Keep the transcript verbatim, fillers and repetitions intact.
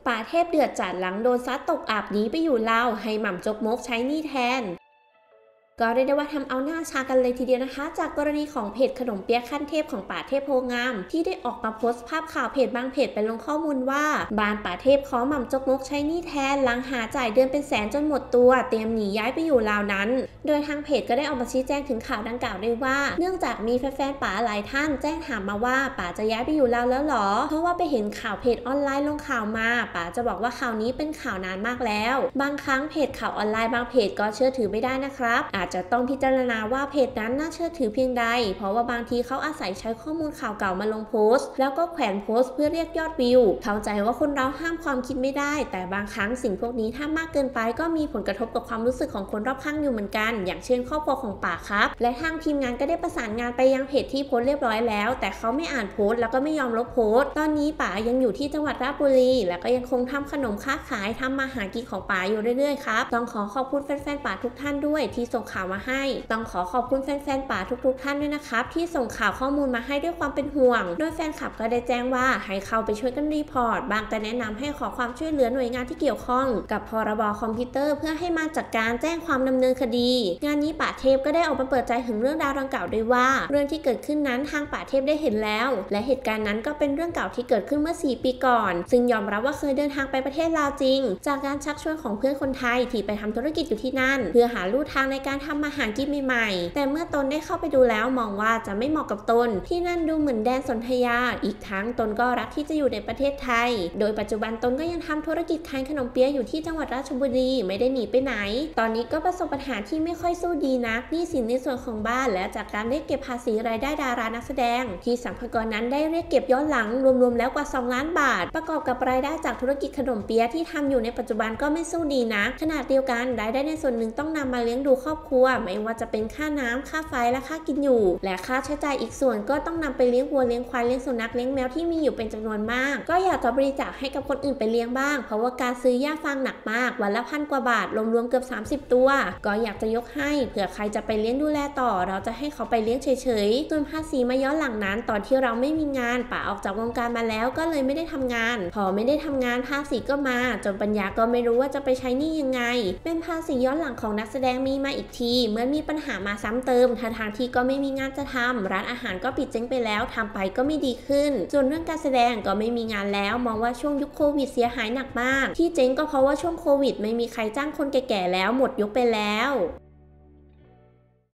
ป่าเทพเดือดจัดหลังโดนซัดตกอับหนีไปอยู่ลาวให้หม่ำจกมกใช้หนี้แทนก็เรียกได้ว่าทำเอาหน้าชากันเลยทีเดียวนะคะจากกรณีของเพจขนมเปี๊ยะขั้นเทพของป่าเทพโพงามที่ได้ออกมาโพสต์ภาพข่าวเพจบางเพจไปลงข้อมูลว่าบ้านป่าเทพขอหม่ำจกมกใช้หนี้แทนหลังหาจ่ายเดือนเป็นแสนจนหมดตัวเตรียมหนีย้ายไปอยู่ลาวนั้นโดยทางเพจก็ได้ออกมาชี้แจงถึงข่าวดังกล่าวด้วยว่าเนื่องจากมีแฟนๆป่าหลายท่านแจ้งถามมาว่าป่าจะย้ายไปอยู่ลาวแล้วหรอเพราะว่าไปเห็นข่าวเพจออนไลน์ลงข่าวมาป่าจะบอกว่าข่าวนี้เป็นข่าวนานมากแล้วบางครั้งเพจข่าวออนไลน์บางเพจก็เชื่อถือไม่ได้นะครับอาจจะต้องพิจารณาว่าเพจนั้นน่าเชื่อถือเพียงใดเพราะว่าบางทีเขาอาศัยใช้ข้อมูลข่าวเก่ามาลงโพสต์แล้วก็แขวนโพสต์เพื่อเรียกยอดวิวเข้าใจว่าคนเราห้ามความคิดไม่ได้แต่บางครั้งสิ่งพวกนี้ถ้ามากเกินไปก็มีผลกระทบกับความรู้สึกของคนรอบข้างอยู่เหมือนกันอย่างเช่นครอบครัวของป่าครับและทางทีมงานก็ได้ประสานงานไปยังเพจที่โพสต์เรียบร้อยแล้วแต่เขาไม่อ่านโพสต์แล้วก็ไม่ยอมลบโพสต์ตอนนี้ป่ายังอยู่ที่จังหวัดราชบุรีและก็ยังคงทำขนมค้าขายทำมาหากินของป่าอยู่เรื่อยๆครับต้องขอขอบคุณแฟนๆป่าทุกท่านด้วยที่ส่งข่าวมาให้ต้องขอขอบคุณแฟนๆป่าทุกๆท่านด้วยนะครับที่ส่งข่าวข้อมูลมาให้ด้วยความเป็นห่วงโดยแฟนคลับก็ได้แจ้งว่าให้เข้าไปช่วยกันรีพอร์ตบางก็แนะนำให้ขอความช่วยเหลือหน่วยงานที่เกี่ยวข้องกับพรบคอมพิวเตอร์เพื่อให้มาจัดการแจ้งความดำเนินคดีงานนี้ป่าเทพก็ได้ออกมาเปิดใจถึงเรื่องราวดังกล่าวด้วยว่าเรื่องที่เกิดขึ้นนั้นทางป่าเทพได้เห็นแล้วและเหตุการณ์นั้นก็เป็นเรื่องเก่าที่เกิดขึ้นเมื่อสี่ปีก่อนซึ่งยอมรับว่าเคยเดินทางไปประเทศลาวจริงจากการชักชวนของเพื่อนคนไทยที่ไปทำธุรกิจอยู่ที่นั่นเพื่อหาลู่ทางในการทำมาหากินใหม่ๆแต่เมื่อตนได้เข้าไปดูแล้วมองว่าจะไม่เหมาะกับตนที่นั่นดูเหมือนแดนสนธยาอีกทั้งตนก็รักที่จะอยู่ในประเทศไทยโดยปัจจุบันตนก็ยังทำธุรกิจขายขนมเปี๊ยะอยู่ที่จังหวัดราชบุรีไม่ได้หนีไปไหนตอนนี้ก็ประสบปัญหาที่ไม่ค่อยสู้ดีนักหนี้สินในส่วนของบ้านและจากการเรียกเก็บภาษีรายได้ดารานักแสดงที่สรรพากรนั้นได้เรียกเก็บย้อนหลังรวมๆแล้วกว่าสองล้านบาทประกอบกับรายได้จากธุรกิจขนมเปี๊ยะที่ทำอยู่ในปัจจุบันก็ไม่สู้ดีนักขนาดเดียวกันรายได้ในส่วนหนึ่งต้องนำมาเลี้ยงดูครอบครัวไม่ว่าจะเป็นค่าน้ำค่าไฟและค่ากินอยู่และค่าใช้จ่ายอีกส่วนก็ต้องนำไปเลี้ยงวัวเลี้ยงควายเลี้ยงสุนัขเลี้ยงแมวที่มีอยู่เป็นจำนวนมากก็อยากจะบริจาคให้กับคนอื่นไปเลี้ยงบ้างเพราะว่าการซื้อหญ้าฟางหนักมากวันละพันกว่าบาทรวมๆเกือบสามสิบตัวก็อยากจะยกให้เผื่อใครจะไปเลี้ยงดูแลต่อเราจะให้เขาไปเลี้ยงเฉยๆส่วนภาษีมาย้อนหลังนั้นตอนที่เราไม่มีงานป่าออกจากวงการมาแล้วก็เลยไม่ได้ทำงานพอไม่ได้ทำงานภาษีก็มาจนปัญญาก็ไม่รู้ว่าจะไปใช้หนี้ยังไงเป็นภาษีย้อนหลังของนักแสดงมีมาอีกทีเมื่อมีปัญหามาซ้ำเติมทางที่ก็ไม่มีงานจะทำร้านอาหารก็ปิดเจ๊งไปแล้วทำไปก็ไม่ดีขึ้นส่วนเรื่องการแสดงก็ไม่มีงานแล้วมองว่าช่วงยุคโควิดเสียหายหนักมากที่เจ๊งก็เพราะว่าช่วงโควิดไม่มีใครจ้างคนแก่ๆแล้วหมดยุคไปแล้ว